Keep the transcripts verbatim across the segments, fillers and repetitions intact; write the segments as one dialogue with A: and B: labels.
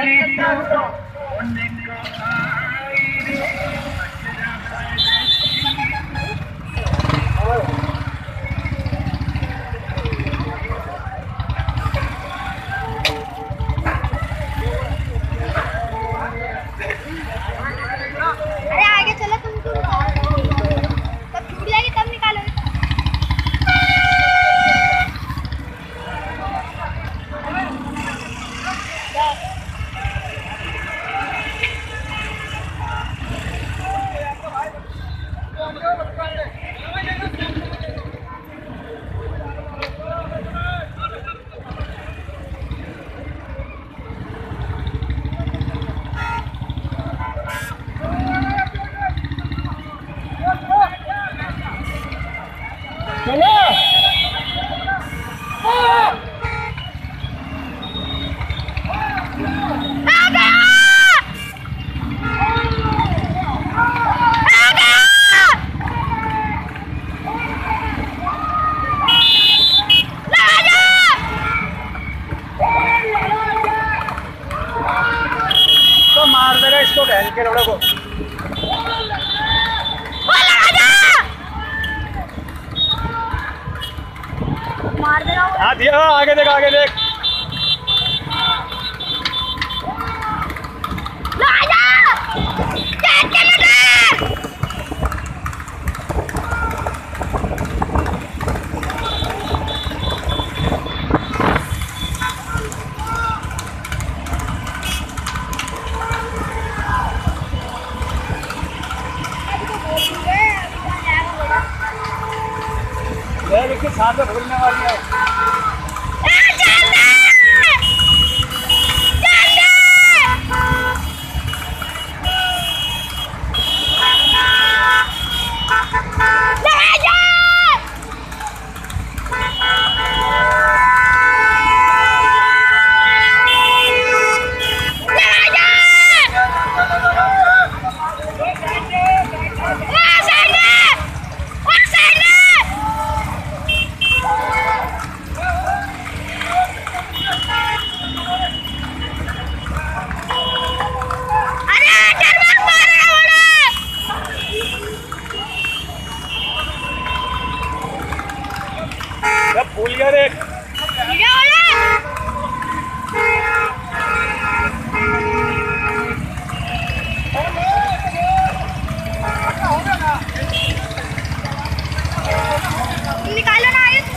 A: हाँ दिया, आगे देख आगे देख। इसके साथ में भूलने वाली है। पुलिया देख
B: निकालो ना ये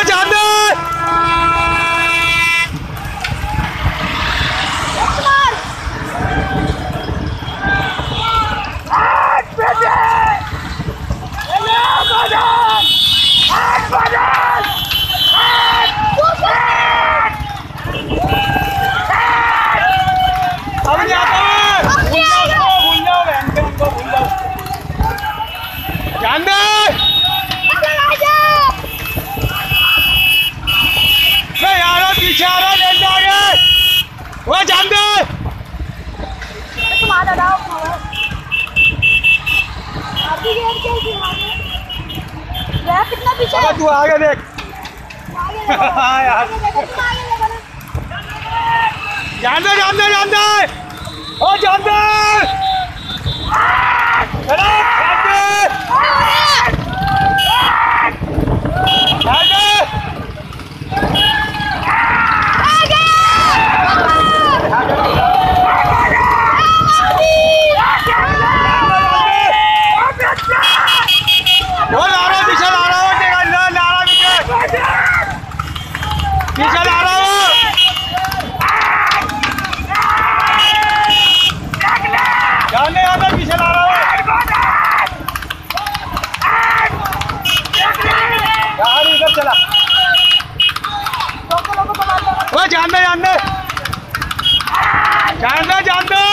A: जान दे अब नहीं आता मैं भूल जाओ भूल जाओ बहन के उनको भूल जाओ जान दे मैं यार पीछे आ रहा ले आगे वो जान दे
B: तुम आ जाओ अभी गेम कैसी है कितना पीछे
A: अबे तू आगे देख हाँ यार जान दे जान दे जान दे ओ जान दे चलो जान दे जान दे वो ला रहा पीछे ला रहा हो ला ला रहा पीछे पीछे ला रहा हो जाने यहाँ पे पीछे ला रहा हो यार इधर चला वो जान दे जान दे जान दे जान दे